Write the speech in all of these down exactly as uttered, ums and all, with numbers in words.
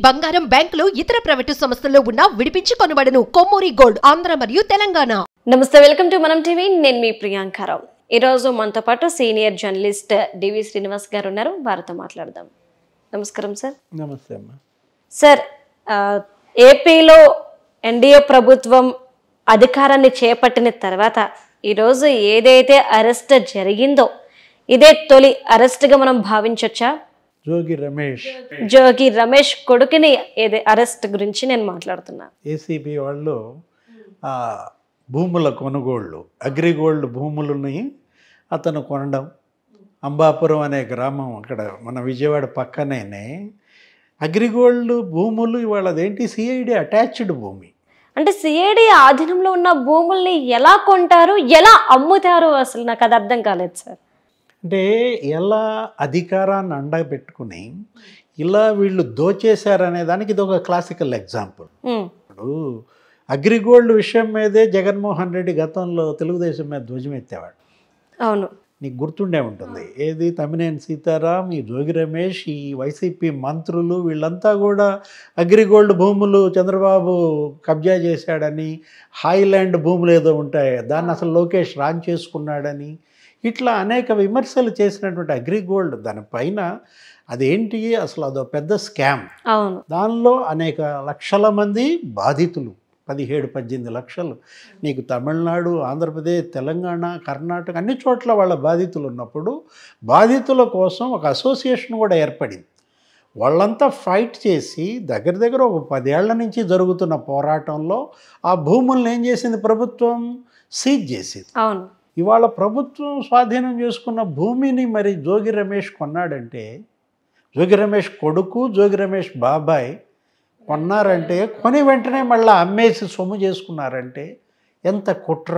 బంగారం బ్యాంకులు ఇతర ప్రైవేటు సంస్థల్లో ఉన్న విడిపించి కొనబడను. కొమ్మూరి గోల్డ్ ఆంధ్ర మరియు తెలంగాణ. నమస్తే, వెల్కమ్ టు మనం టీవీ. నేను మీ ప్రియాంకారావు. ఈరోజు మనతో పాటు సీనియర్ జర్నలిస్ట్ డివి శ్రీనివాస్ గారు ఉన్నారు. వారితో మాట్లాడదాం. నమస్కారం సార్. నమస్తే అమ్మా. సార్, ఏపీలో ఎన్డీఏ ప్రభుత్వం అధికారాన్ని చేపట్టిన తర్వాత ఈరోజు ఏదైతే అరెస్ట్ జరిగిందో ఇదే తొలి అరెస్ట్గా మనం భావించవచ్చా? జోగి రమేష్ జోగి రమేష్ కొడుకుని ఏదే అరెస్ట్ గురించి నేను మాట్లాడుతున్నా. ఏసీబీ వాళ్ళు భూముల కొనుగోళ్ళు, అగ్రిగోల్డ్ భూములని అతను కొనడం, అంబాపురం అనే గ్రామం అక్కడ మన విజయవాడ పక్కనే అగ్రిగోల్డ్ భూములు. ఇవాళ అదేంటి సిఐడి అటాచ్డ్ భూమి. అంటే సిఐడి ఆధీనంలో ఉన్న భూముల్ని ఎలా కొంటారు, ఎలా అమ్ముతారు? అసలు నాకు అది అర్థం కాలేదు సార్. అంటే ఎలా అధికారాన్ని అండబెట్టుకుని ఇలా వీళ్ళు దోచేశారనే దానికి ఇది ఒక క్లాసికల్ ఎగ్జాంపుల్. ఇప్పుడు అగ్రిగోల్డ్ విషయం మీదే జగన్మోహన్ రెడ్డి గతంలో తెలుగుదేశం మీద ధ్వజమెత్తేవాడు. అవును, నీకు గుర్తుండే ఉంటుంది. ఏది తమ్మినేని సీతారాం, ఈ జోగి రమేష్, ఈ వైసీపీ మంత్రులు వీళ్ళంతా కూడా అగ్రిగోల్డ్ భూములు చంద్రబాబు కబ్జా చేశాడని, హాయిలాండ్ భూములు ఏదో ఉంటాయి దాన్ని అసలు లోకేష్ రాన్ చేసుకున్నాడని ఇట్లా అనేక విమర్శలు చేసినటువంటి అగ్రిగోల్డ్ దానిపైన అదేంటి అసలు అదో పెద్ద స్కామ్. అవును, దానిలో అనేక లక్షల మంది బాధితులు, పదిహేడు పద్దెనిమిది లక్షలు. నీకు తమిళనాడు, ఆంధ్రప్రదేశ్, తెలంగాణ, కర్ణాటక అన్ని చోట్ల వాళ్ళ బాధితులు ఉన్నప్పుడు బాధితుల కోసం ఒక అసోసియేషన్ కూడా ఏర్పడింది. వాళ్ళంతా ఫైట్ చేసి దగ్గర దగ్గర ఒక పదేళ్ల నుంచి జరుగుతున్న పోరాటంలో ఆ భూములను ఏం చేసింది ప్రభుత్వం? సీజ్ చేసింది. అవును. ఇవాళ ప్రభుత్వం స్వాధీనం చేసుకున్న భూమిని మరి జోగి రమేష్ కొన్నాడంటే, జోగి రమేష్ కొడుకు, జోగి రమేష్ బాబాయ్ కొన్నారంటే, కొని వెంటనే మళ్ళీ అమ్మేసి సొమ్ము చేసుకున్నారంటే ఎంత కుట్ర.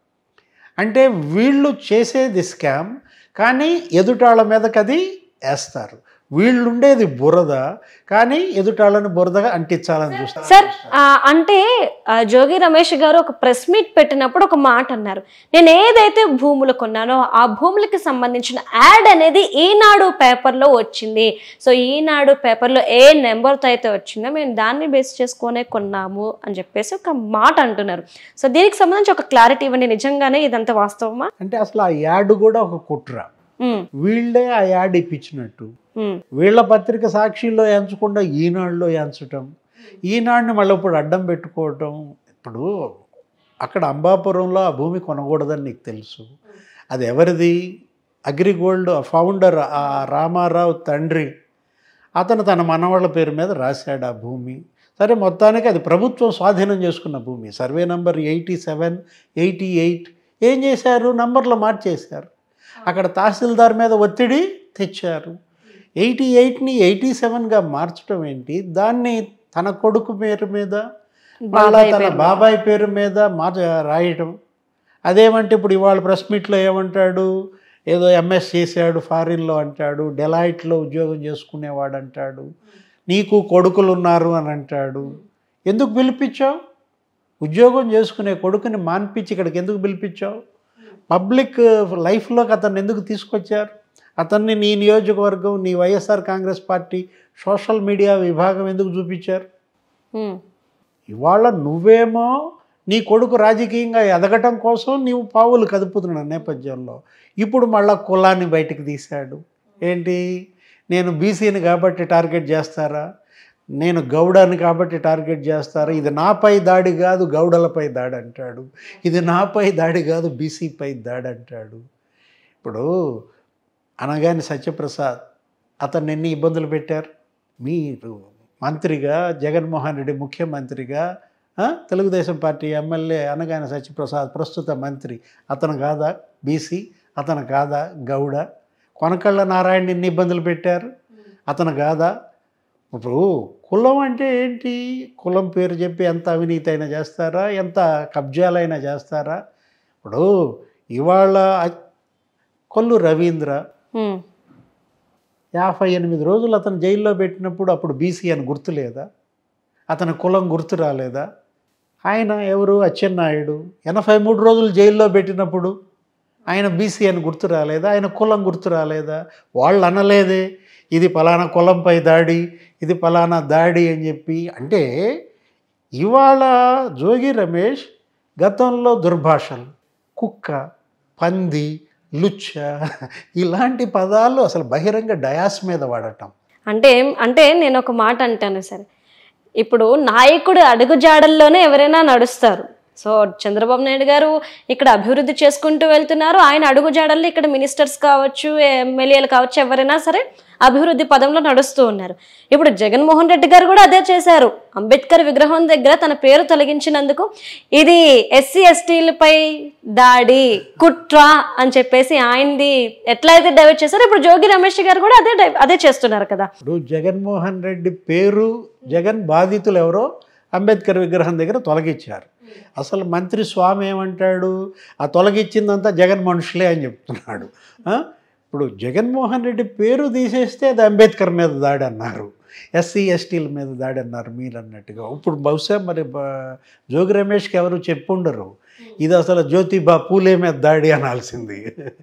అంటే వీళ్ళు చేసేది స్కామ్, కానీ ఎదుటాళ్ళ మీదకి అది వేస్తారు. వీళ్ళుండేది బురద, కానీ ఎదుటాళ్ళని బురదగా అంటించాలని చూస్తారు. సార్, అంటే జోగి రమేష్ గారు ఒక ప్రెస్ మీట్ పెట్టినప్పుడు ఒక మాట అన్నారు, నేను ఏదైతే భూములు కొన్నానో ఆ భూములకి సంబంధించిన యాడ్ అనేది ఈనాడు పేపర్లో వచ్చింది. సో ఈనాడు పేపర్లో ఏ నెంబర్తో అయితే వచ్చిందో మేము దాన్ని బేస్ చేసుకునే కొన్నాము అని చెప్పేసి ఒక మాట అంటున్నారు. సో దీనికి సంబంధించి ఒక క్లారిటీ ఇవ్వండి. నిజంగానే ఇదంతా వాస్తవమా? అంటే అసలు ఆ యాడ్ కూడా ఒక కుట్ర. వీళ్ళే ఆ యాడ్ ఇప్పించినట్టు, వీళ్ళ పత్రిక సాక్షిలో ఎంచకుండా ఈనాడులో ఎంచటం, ఈనాడుని మళ్ళీ ఇప్పుడు అడ్డం పెట్టుకోవటం. ఇప్పుడు అక్కడ అంబాపురంలో ఆ భూమి కొనకూడదని నీకు తెలుసు. అది ఎవరిది? అగ్రిగోల్డ్ ఫౌండర్ ఆ రామారావు తండ్రి, అతను తన మనవాళ్ళ పేరు మీద రాశాడు ఆ భూమి. సరే, మొత్తానికి అది ప్రభుత్వం స్వాధీనం చేసుకున్న భూమి. Survey number eighty seven eighty eight ఏం చేశారు? నంబర్లు మార్చేశారు. అక్కడ తహసీల్దార్ మీద ఒత్తిడి తెచ్చారు. ఎయిటీ ఎయిట్ని ఎయిటీ సెవెన్గా మార్చడం ఏంటి? దాన్ని తన కొడుకు పేరు మీద, మళ్ళా తన బాబాయ్ పేరు మీద మార్చ రాయటం. అదేమంటే ఇప్పుడు ఇవాళ ప్రెస్ మీట్లో ఏమంటాడు? ఏదో ఎంఎస్ చేశాడు ఫారిన్లో అంటాడు, డెలాయిట్లో ఉద్యోగం చేసుకునేవాడు అంటాడు, నీకు కొడుకులు ఉన్నారు అని అంటాడు. ఎందుకు పిలిపించావు? ఉద్యోగం చేసుకునే కొడుకుని మాన్పించి ఇక్కడికి ఎందుకు పిలిపించావు? పబ్లిక్ లైఫ్లోకి అతన్ని ఎందుకు తీసుకొచ్చారు? అతన్ని నీ నియోజకవర్గం, నీ వైఎస్ఆర్ కాంగ్రెస్ పార్టీ సోషల్ మీడియా విభాగం ఎందుకు చూపించారు? ఇవాళ నువ్వేమో నీ కొడుకు రాజకీయంగా ఎదగటం కోసం నీవు పావులు కదుపుతున్న నేపథ్యంలో ఇప్పుడు మళ్ళా కులాన్ని బయటకు తీశాడు. ఏంటి? నేను బీసీని కాబట్టి టార్గెట్ చేస్తారా, నేను గౌడాన్ని కాబట్టి టార్గెట్ చేస్తారా, ఇది నాపై దాడి కాదు గౌడలపై దాడి అంటాడు, ఇది నాపై దాడి కాదు బీసీపై దాడి అంటాడు. ఇప్పుడు అనగాని సత్యప్రసాద్ అతన్ని ఎన్ని ఇబ్బందులు పెట్టారు? మీరు మంత్రిగా, జగన్మోహన్ రెడ్డి ముఖ్యమంత్రిగా, తెలుగుదేశం పార్టీ ఎమ్మెల్యే అనగాని సత్యప్రసాద్ ప్రస్తుత మంత్రి, అతను కాదా బీసీ? అతను కాదా గౌడ? కొనకళ్ళ నారాయణ ఎన్ని ఇబ్బందులు పెట్టారు? అతను కాదా? ఇప్పుడు కులం అంటే ఏంటి? కులం పేరు చెప్పి ఎంత అవినీతి అయినా చేస్తారా, ఎంత కబ్జాలైనా చేస్తారా? ఇప్పుడు ఇవాళ కొల్లు రవీంద్ర యాభై ఎనిమిది రోజులు అతను జైల్లో పెట్టినప్పుడు అప్పుడు బీసీ అని గుర్తు లేదా? అతని కులం గుర్తు రాలేదా? ఆయన ఎవరు? అచ్చెన్నాయుడు ఎనభై మూడు రోజులు జైల్లో పెట్టినప్పుడు ఆయన బీసీ అని గుర్తు రాలేదా? ఆయన కులం గుర్తు రాలేదా? వాళ్ళు అనలేదే ఇది పలానా కులంపై దాడి, ఇది ఫలానా దాడి అని చెప్పి. అంటే ఇవాళ జోగి రమేష్ గతంలో దుర్భాషలు, కుక్క, పంది, లుచ్చ ఇలాంటి పదాలు అసలు బహిరంగ డయాస్ మీద వాడటం. అంటే అంటే నేను ఒక మాట అంటాను సరే, ఇప్పుడు నాయకుడు అడుగుజాడల్లోనే ఎవరైనా నడుస్తారు. సో చంద్రబాబు నాయుడు గారు ఇక్కడ అభివృద్ధి చేసుకుంటూ వెళ్తున్నారు, ఆయన అడుగుజాడల్లో ఇక్కడ మినిస్టర్స్ కావచ్చు, ఎమ్మెల్యేలు కావచ్చు, ఎవరైనా సరే అభివృద్ధి పదంలో నడుస్తూ ఉన్నారు. ఇప్పుడు జగన్మోహన్ రెడ్డి గారు కూడా అదే చేశారు. అంబేద్కర్ విగ్రహం దగ్గర తన పేరు తొలగించినందుకు ఇది ఎస్సీ ఎస్టీలపై దాడి, కుట్ర అని చెప్పేసి ఆయనది ఎట్లయితే డైవర్ట్ చేశారో ఇప్పుడు జోగి రమేష్ గారు కూడా అదే అదే చేస్తున్నారు కదా. ఇప్పుడు జగన్మోహన్ రెడ్డి పేరు, జగన్ బాధితులు ఎవరో అంబేద్కర్ విగ్రహం దగ్గర తొలగించారు. అసలు మంత్రి స్వామి ఏమంటాడు, ఆ తొలగించిందంతా జగన్ మనుషులే అని చెప్తున్నాడు. ఇప్పుడు జగన్మోహన్ రెడ్డి పేరు తీసేస్తే అది అంబేద్కర్ మీద దాడి అన్నారు, ఎస్సీ ఎస్టీల మీద దాడి అన్నారు మీరు అన్నట్టుగా. ఇప్పుడు బహుశా మరి జోగి రమేష్కి ఎవరు చెప్పుండరు, ఇది అసలు జ్యోతిబా పూలే మీద దాడి అనాల్సింది.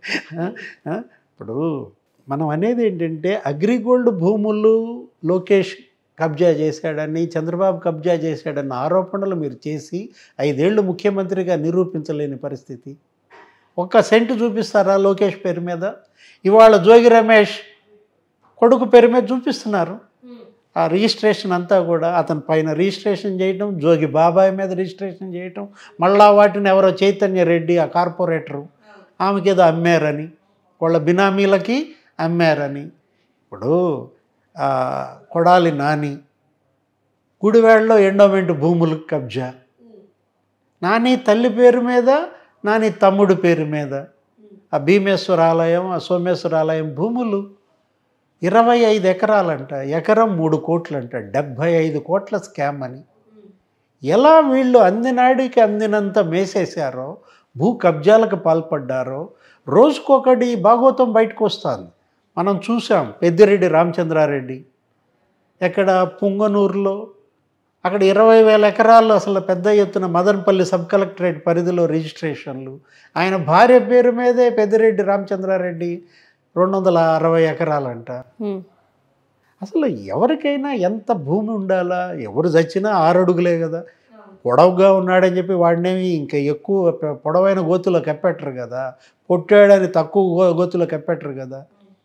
ఇప్పుడు మనం అనేది ఏంటంటే అగ్రిగోల్డ్ భూములు లోకేష్ కబ్జా చేశాడని, చంద్రబాబు కబ్జా చేశాడన్న ఆరోపణలు మీరు చేసి ఐదేళ్లు ముఖ్యమంత్రిగా నిరూపించలేని పరిస్థితి. ఒక్క సెంటు చూపిస్తారా లోకేష్ పేరు మీద? ఇవాళ జోగి రమేష్ కొడుకు పేరు మీద చూపిస్తున్నారు. ఆ రిజిస్ట్రేషన్ అంతా కూడా అతని పైన రిజిస్ట్రేషన్ చేయటం, జోగి బాబాయ్ మీద రిజిస్ట్రేషన్ చేయటం, మళ్ళా వాటిని ఎవరో చైతన్య రెడ్డి ఆ కార్పొరేటరు ఆమెకి ఏదో అమ్మారని, వాళ్ళ బినామీలకి అమ్మారని. ఇప్పుడు కొడాలి నాని గుడివాడలో ఎండోమెంట్ భూములు కబ్జా, నాని తల్లి పేరు మీద, నాని తమ్ముడు పేరు మీద ఆ భీమేశ్వర ఆలయం, ఆ సోమేశ్వర ఆలయం భూములు ఇరవై ఐదు ఎకరాలంట, ఎకరం మూడు కోట్లంట, డెబ్భై ఐదు కోట్ల స్కామ్ అని. ఎలా వీళ్ళు అందినాడికి అందినంత మేసేశారో, భూ కబ్జాలకు పాల్పడ్డారో రోజుకొకటి భాగవతం బయటకు వస్తుంది. మనం చూసాం పెద్దిరెడ్డి రామచంద్రారెడ్డి ఎక్కడ పుంగనూరులో, అక్కడ ఇరవై వేల ఎకరాల్లో అసలు పెద్ద ఎత్తున మదనపల్లి సబ్ కలెక్టరేట్ పరిధిలో రిజిస్ట్రేషన్లు. ఆయన భార్య పేరు మీదే పెద్దిరెడ్డి రామచంద్రారెడ్డి రెండు వందల అరవై ఎకరాలంట. అసలు ఎవరికైనా ఎంత భూమి ఉండాలా? ఎవరు చచ్చినా ఆరు అడుగులే కదా. పొడవుగా ఉన్నాడని చెప్పి వాడినేమి ఇంకా ఎక్కువ పొడవైన గోతులో కప్పెట్టరు కదా, పొట్టాడని తక్కువ గోతులో కప్పెట్టరు కదా.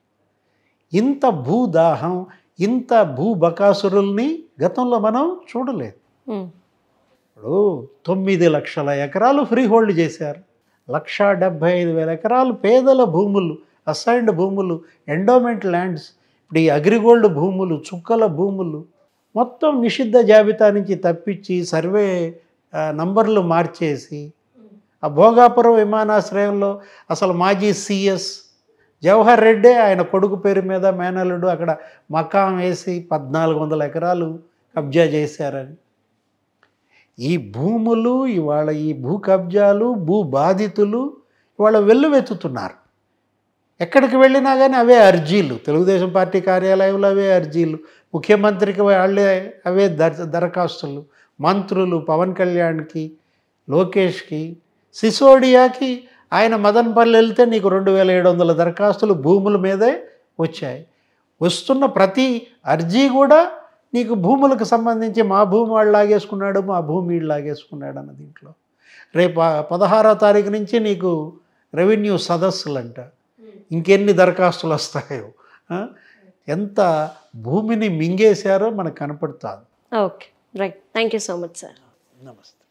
ఇంత భూదాహం, ఇంత భూ బకాసురుల్ని గతంలో మనం చూడలేదు. ఇప్పుడు తొమ్మిది లక్షల ఎకరాలు ఫ్రీ హోల్డ్ చేశారు, లక్ష డెబ్భై ఐదు వేల ఎకరాలు పేదల భూములు, అసైన్డ్ భూములు, ఎండోమెంట్ ల్యాండ్స్. ఇప్పుడు ఈ అగ్రిగోల్డ్ భూములు, చుక్కల భూములు మొత్తం నిషిద్ధ జాబితా నుంచి తప్పించి సర్వే నంబర్లు మార్చేసి, ఆ భోగాపురం విమానాశ్రయంలో అసలు మాజీ సిఎస్ జవహర్ రెడ్డే ఆయన కొడుకు పేరు మీద మేనల్లుడు అక్కడ మకాం వేసి పద్నాలుగు వందల ఎకరాలు కబ్జా చేశారని. ఈ భూములు ఇవాళ, ఈ భూ కబ్జాలు, భూ బాధితులు ఇవాళ వెల్లువెత్తుతున్నారు. ఎక్కడికి వెళ్ళినా కానీ అవే అర్జీలు, తెలుగుదేశం పార్టీ కార్యాలయంలో అవే అర్జీలు, ముఖ్యమంత్రికి వాళ్ళే అవే దర దరఖాస్తులు, మంత్రులు పవన్ కళ్యాణ్కి, లోకేష్కి, సిసోడియాకి ఆయన మదనపల్లి వెళ్తే నీకు రెండు వేల ఏడు వందల దరఖాస్తులు భూముల మీదే వచ్చాయి. వస్తున్న ప్రతి అర్జీ కూడా నీకు భూములకు సంబంధించి మా భూమి వాళ్ళు లాగేసుకున్నాడు, మా భూమి వీళ్ళు లాగేసుకున్నాడు అన్న దీంట్లో. రేపు పదహారో తారీఖు నుంచి నీకు రెవెన్యూ సదస్సులు అంట, ఇంకెన్ని దరఖాస్తులు వస్తాయో, ఎంత భూమిని మింగేశారో మనకు కనపడుతుంది. Okay, right. Thank you so much sir. నమస్తే.